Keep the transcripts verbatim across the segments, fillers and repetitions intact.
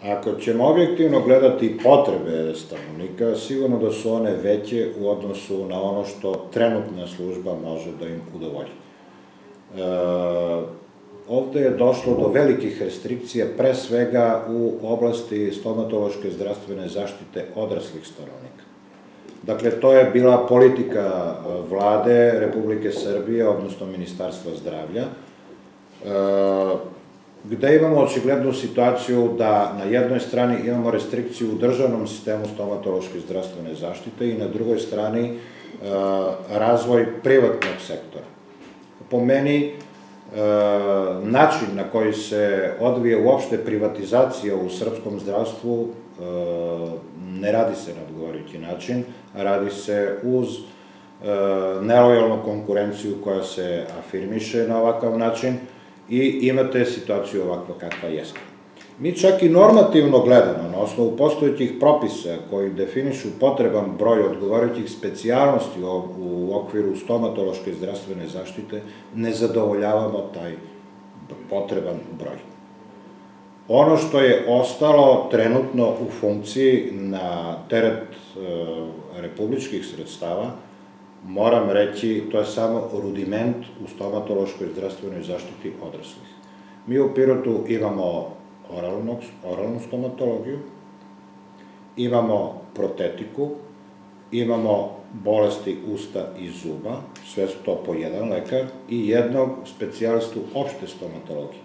Ako ćemo objektivno gledati potrebe stanovnika, sigurno da su one veće u odnosu na ono što trenutna služba može da im udovolji. Ovde je došlo do velikih restrikcija, pre svega u oblasti stomatološke zdravstvene zaštite odraslih stanovnika. Dakle, to je bila politika Vlade Republike Srbije, odnosno Ministarstva zdravlja, gde imamo očiglednu situaciju da na jednoj strani imamo restrikciju u državnom sistemu stomatološke zdravstvene zaštite i na drugoj strani razvoj privatnog sektora. Po meni, način na koji se odvije uopšte privatizacija u srpskom zdravstvu ne radi se na odgovarajući način, radi se uz nelojalnu konkurenciju koja se afirmiše na ovakav način i imate situaciju ovakva kakva jeste. Mi čak i normativno gledano, na osnovu postojećih propisa koji definišu potreban broj odgovarajućih specijalnosti u okviru stomatološke zdravstvene zaštite, ne zadovoljavamo taj potreban broj. Ono što je ostalo trenutno u funkciji na teret republičkih sredstava, moram reći, to je samo rudiment u stomatološkoj zdravstvenoj zaštiti odraslih. Mi u Pirotu imamo oralnu stomatologiju, imamo protetiku, imamo bolesti usta i zuba, sve su to po jedan lekar, i jednog specijalistu opšte stomatologije.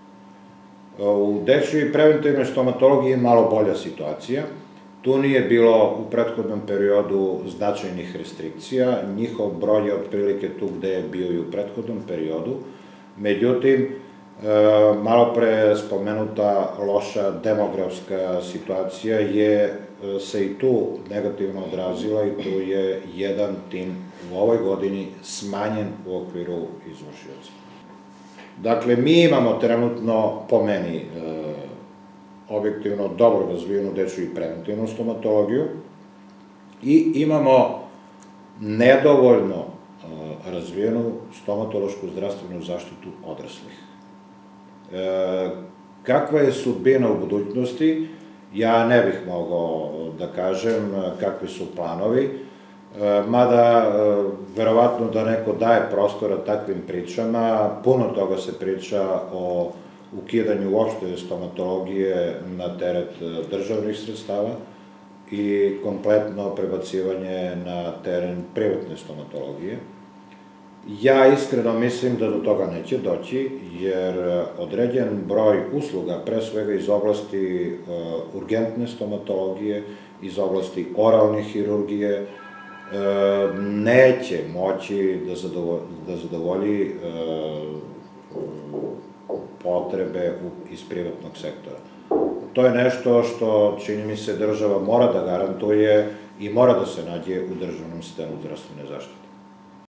U dečjoj preventivnoj stomatologiji je malo bolja situacija. Tu nije bilo u prethodnom periodu značajnih restrikcija, njihov broj je otprilike tu gde je bio i u prethodnom periodu, međutim, malo pre spomenuta loša demografska situacija je se i tu negativno odrazila i tu je jedan tim u ovoj godini smanjen u okviru izvršioca. Dakle, mi imamo trenutno, po meni, objektivno dobro razvijenu dečju i preventivnu stomatologiju i imamo nedovoljno razvijenu stomatološku zdravstvenu zaštitu odraslih. Kakva je sudbina u budućnosti, ja ne bih mogao da kažem kakvi su planovi, mada verovatno da neko daje prostora takvim pričama, puno toga se priča o ukidanju uopšte stomatologije na teret državnih sredstava i kompletno prebacivanje na teren privatne stomatologije. Ja iskreno mislim da do toga neće doći, jer određen broj usluga, pre svega iz oblasti urgentne stomatologije, iz oblasti oralne hirurgije, neće moći da zadovolji potrebe iz privatnog sektora. To je nešto što, čini mi se, država mora da garantuje i mora da se nađe u državnom sistemu zdravstvene zaštite.